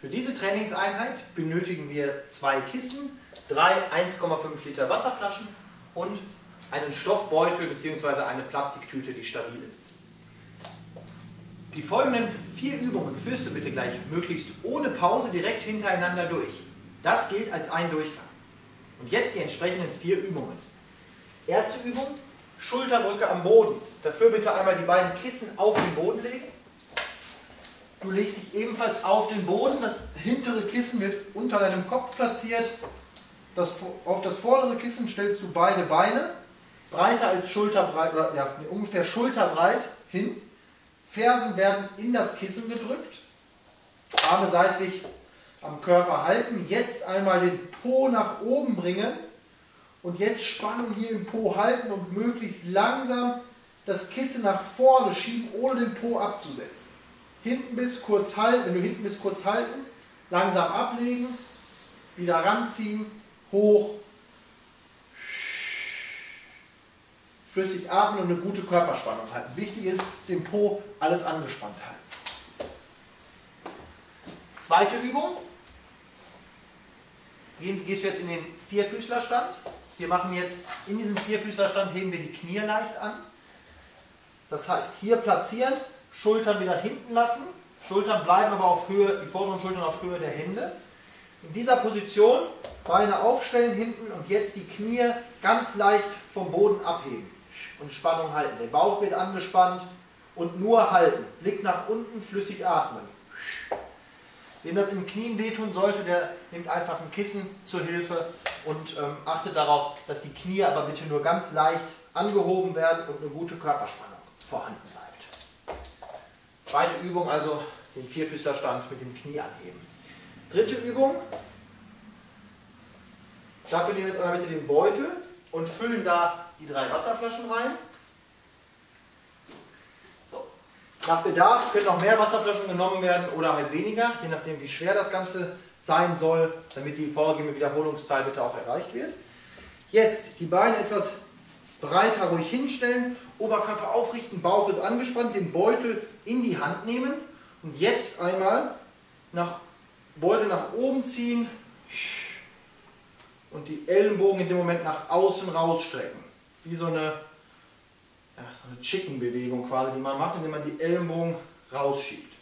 Für diese Trainingseinheit benötigen wir 2 Kissen, 3 1,5 Liter Wasserflaschen und einen Stoffbeutel bzw. eine Plastiktüte, die stabil ist. Die folgenden 4 Übungen führst du bitte gleich möglichst ohne Pause direkt hintereinander durch. Das gilt als ein Durchgang. Und jetzt die entsprechenden 4 Übungen. Erste Übung, Schulterbrücke am Boden. Dafür bitte einmal die beiden Kissen auf den Boden legen. Du legst dich ebenfalls auf den Boden, das hintere Kissen wird unter deinem Kopf platziert. Auf das vordere Kissen stellst du beide Beine, breiter als schulterbreit, oder ja, ungefähr schulterbreit hin. Fersen werden in das Kissen gedrückt, Arme seitlich am Körper halten. Jetzt einmal den Po nach oben bringen und jetzt Spannung hier im Po halten und möglichst langsam das Kissen nach vorne schieben, ohne den Po abzusetzen. Hinten bis kurz halten, wenn du hinten bist, kurz halten, langsam ablegen, wieder ranziehen, hoch, flüssig atmen und eine gute Körperspannung halten. Wichtig ist, den Po alles angespannt halten. Zweite Übung, gehst du jetzt in den Vierfüßlerstand. Wir machen jetzt in diesem Vierfüßlerstand, heben wir die Knie leicht an. Das heißt, hier platzieren, Schultern wieder hinten lassen, Schultern bleiben aber auf Höhe, die vorderen Schultern auf Höhe der Hände. In dieser Position Beine aufstellen hinten und jetzt die Knie ganz leicht vom Boden abheben und Spannung halten. Der Bauch wird angespannt und nur halten. Blick nach unten, flüssig atmen. Wem das im Knien wehtun sollte, der nimmt einfach ein Kissen zur Hilfe und achtet darauf, dass die Knie aber bitte nur ganz leicht angehoben werden und eine gute Körperspannung vorhanden bleibt. Zweite Übung, also den Vierfüßlerstand mit dem Knie anheben. Dritte Übung, dafür nehmen wir jetzt einmal bitte den Beutel und füllen da die 3 Wasserflaschen rein. So. Nach Bedarf können noch mehr Wasserflaschen genommen werden oder halt weniger, je nachdem wie schwer das Ganze sein soll, damit die vorgegebene Wiederholungszahl bitte auch erreicht wird. Jetzt die Beine etwas breiter ruhig hinstellen, Oberkörper aufrichten, Bauch ist angespannt, den Beutel in die Hand nehmen und jetzt einmal Beutel nach oben ziehen und die Ellenbogen in dem Moment nach außen rausstrecken. Wie so eine Chicken-Bewegung quasi, die man macht, indem man die Ellenbogen rausschiebt.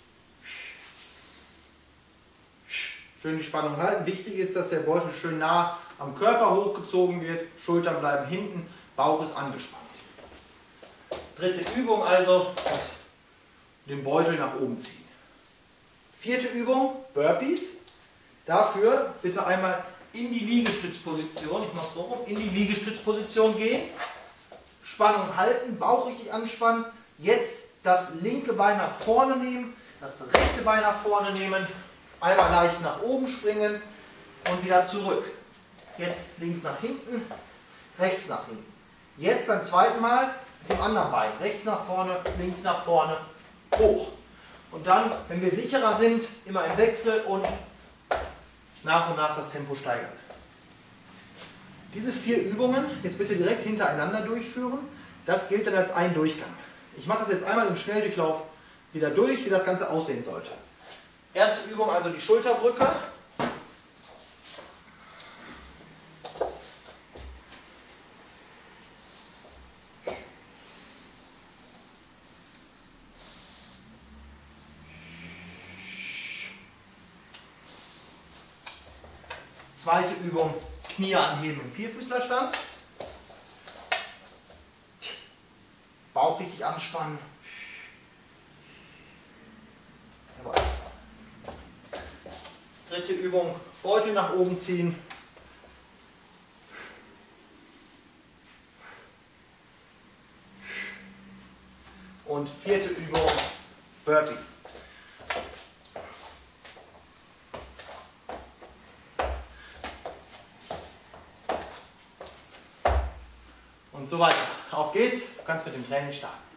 Schön die Spannung halten. Wichtig ist, dass der Beutel schön nah am Körper hochgezogen wird, Schultern bleiben hinten, Bauch ist angespannt. Dritte Übung also, den Beutel nach oben ziehen. Vierte Übung, Burpees. Dafür bitte einmal in die Liegestützposition, ich mache es so rum, in die Liegestützposition gehen. Spannung halten, Bauch richtig anspannen. Jetzt das linke Bein nach vorne nehmen, das rechte Bein nach vorne nehmen. Einmal leicht nach oben springen und wieder zurück. Jetzt links nach hinten, rechts nach hinten. Jetzt beim zweiten Mal mit dem anderen Bein. Rechts nach vorne, links nach vorne, hoch. Und dann, wenn wir sicherer sind, immer im Wechsel und nach das Tempo steigern. Diese 4 Übungen jetzt bitte direkt hintereinander durchführen. Das gilt dann als ein Durchgang. Ich mache das jetzt einmal im Schnelldurchlauf wieder durch, wie das Ganze aussehen sollte. Erste Übung also die Schulterbrücke. Zweite Übung, Knie anheben im Vierfüßlerstand. Bauch richtig anspannen. Jawohl. Dritte Übung, Beutel nach oben ziehen. Und vierte Übung, Burpees. Und so weiter. Auf geht's, du kannst mit dem Training starten.